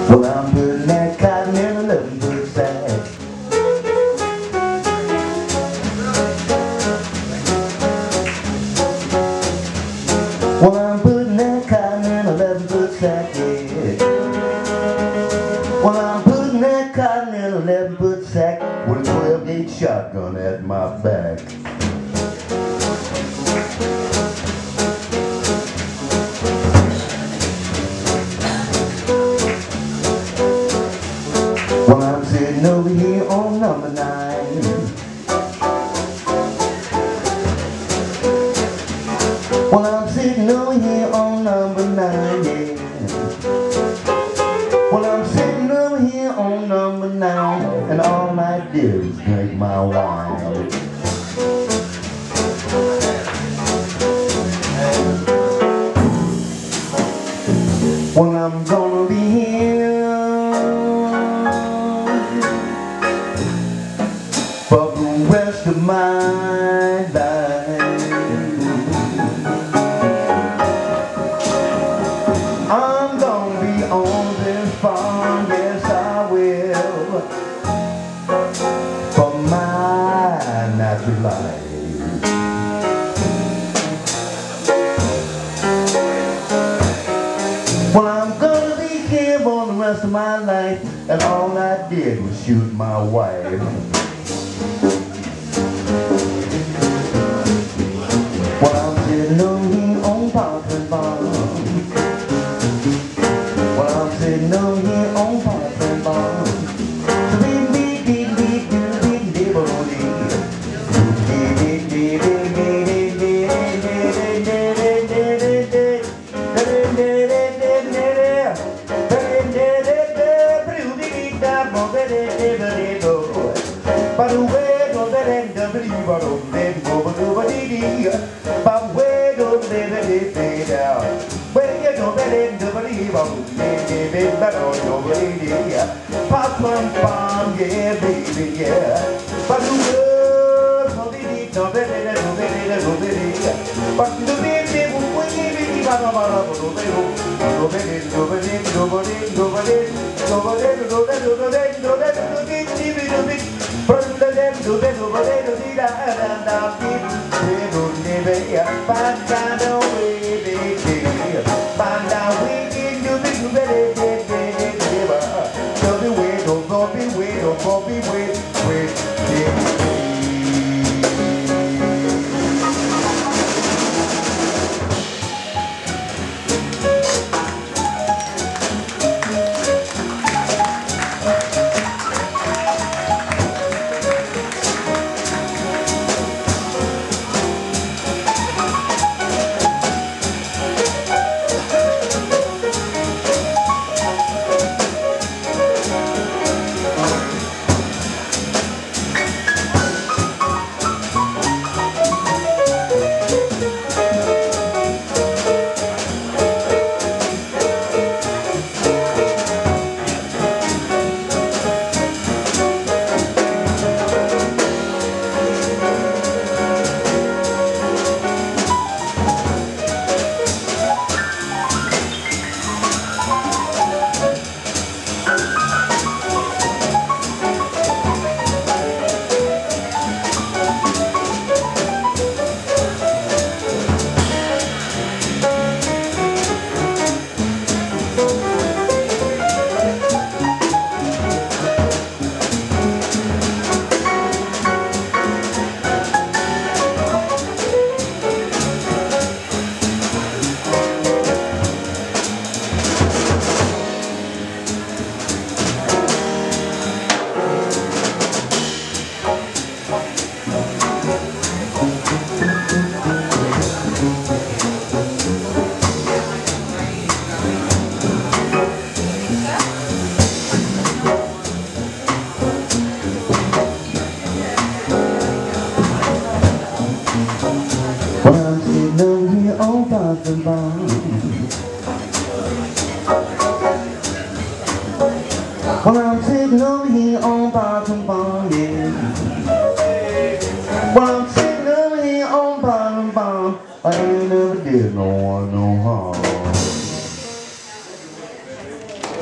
Well, I'm putting that cotton in a 11-foot sack. Well, I'm putting that cotton in a 11-foot sack, yeah. Well, I'm putting that cotton in a 11-foot sack with a 12-gauge shotgun at my back. Well, I'm sitting over here on number 9. Well, I'm sitting over here on number 9, yeah. Well, I'm sitting over here on number 9, and all I did was drink my wine. Well, I'm gonna be here for the rest of my life. I'm gonna be on this farm, yes I will, for my natural life. Well, I'm gonna be here for the rest of my life, and all I did was shoot my wife. Well, I'm sitting over here on Parkland Farm. Well, I'm sitting over here on Parkland Farm. So Parkland Farm, yeah, baby, yeah. But the world, no baby, no baby, no baby, no baby. But the baby, no baby, no baby, no baby, nobody, nobody, nobody,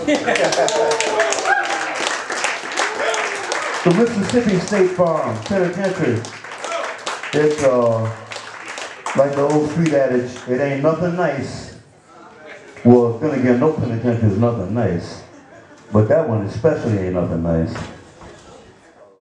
The Mississippi State Farm Penitentiary. It's like the old street adage, it ain't nothing nice. Well, then again, no penitentiary is nothing nice. But that one especially ain't nothing nice.